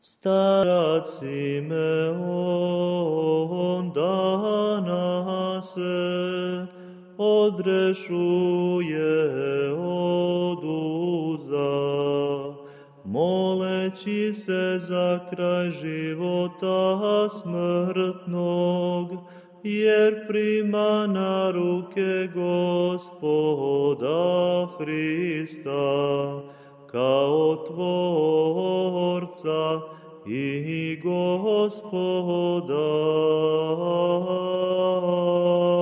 Starac Simeon dana se odrešuje od uza, moleći se za kraj života smrtnog, jer prima na ruke Gospoda Hrista, kao Tvorca i Gospoda.